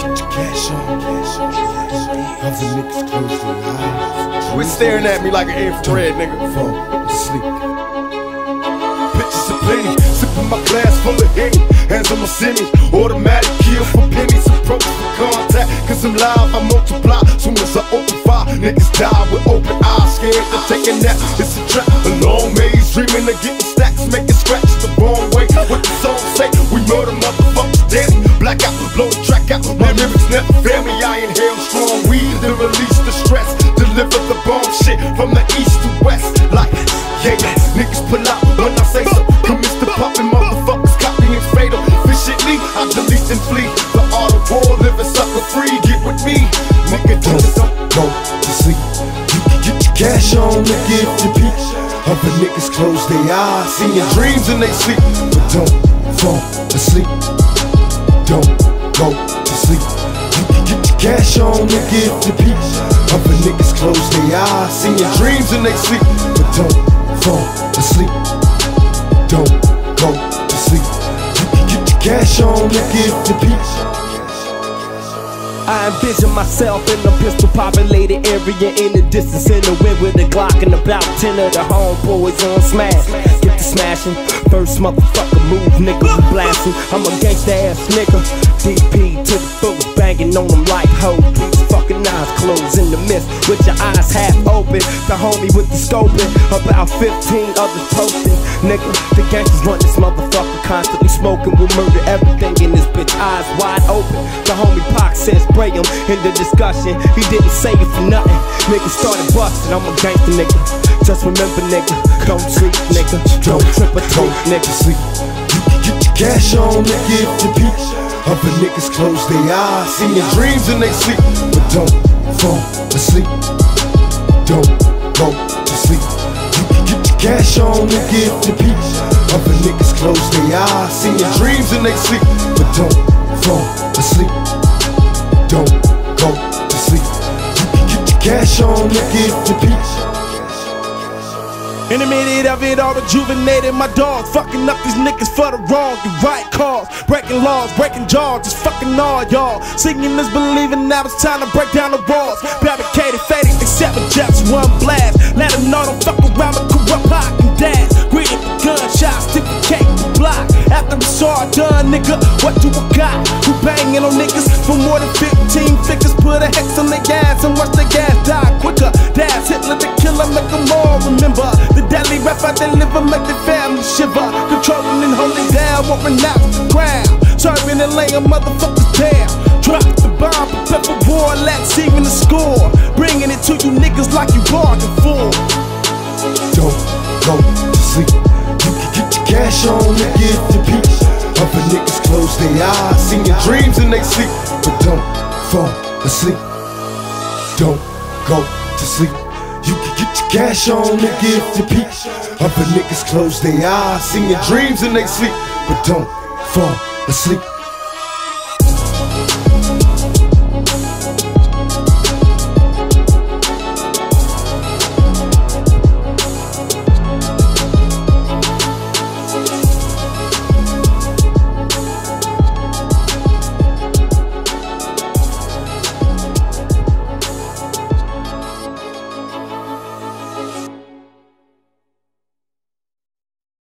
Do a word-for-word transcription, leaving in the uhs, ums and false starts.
get your cash on. Other niggas close their eyes. Quit staring at me like an infrared, nigga. Fall asleep. Pictures of plenty, sipping my glass full of Henny. Hands on my semi, automatic kill for pennies. Approach for contact, cause I'm live, I multiply. Soon as I open fire, niggas die with open eyes. Scared to take a nap, it's a trap. A long maze, dreaming of getting stacks, making scratch the wrong way. What the song say? We murder motherfuckers dead. Black out, blow the track out. My lyrics never fail me. I inhale strong weed to release the stress. Deliver the bomb shit from the east to west. Like, yeah, niggas pull out when I say so. Commits to popping motherfuckers, copying fatal. Efficiently, I delete and flee. The art of war, living sucker free. Get with me, nigga. Don't, don't go to sleep. You can get your cash on and give the peach. Other niggas close their eyes, See your dreams and they sleep. but don't fall asleep. Don't go to sleep. You can get your cash on and give the peach. Other niggas close their eyes, See your dreams and they sleep. but don't fall asleep. Don't go to sleep. You can get your cash on and give the peach. I envision myself in a pistol populated area in the distance in the wind with a Glock and about ten of the homeboys on smash. Get to smashing, first motherfucker move, nigga, we blasting. I'm a gangsta ass nigga, D P to the full, banging on them like hoes. These fucking eyes closed in the mist with your eyes half open. The homie with the scoping, about fifteen others posting. Nigga, the gangsters run this motherfucker, constantly smoking. We'll murder everything in this bitch, eyes wide open. The homie Pac says spray him in the discussion. He didn't say it for nothing. Nigga started busting. I'm a gangster nigga. Just remember, nigga, don't sleep, nigga. Don't trip or tweet, nigga. Sleep. You can get your cash on and give the peach. Other niggas close their eyes, See your dreams and they sleep. but don't fall asleep. Don't go to sleep. You can get your cash on and give the peach. Other niggas close their eyes, See your dreams and they sleep. but don't fall asleep. Don't go to sleep. You can get your cash on and give the peach. In a minute of it all rejuvenated, my dog fucking up these niggas for the wrong. You right cause, breaking laws, breaking jaws, just fucking all y'all. Singing is believing, now it's time to break down the walls. Barricaded, faded, except with just one blast. Let them know don't fuck around with corrupt Pac and dash. Greeted the gunshots, tip the cake, the block. After it's all done, nigga, what do I got? Who banging on niggas for more than fifteen figures? Put a hex on their gas and watch the gas die quicker. That's Hitler the killer, make them all remember. The deadly rap I deliver, make the family shiver. Controlling and holding down, won't renounce the crowd. Serving and laying motherfuckers down. Drop the bomb, prepare for war, let's even the score. Bringing it to you niggas like you bargained for. Don't go to sleep. You can get your cash on and give the peach. Other niggas close their eyes, See your dreams and they sleep. but don't fall asleep. Don't go to sleep. You can get your cash on and give the peach. Other niggas close their eyes, See your dreams and they sleep. but don't fall asleep.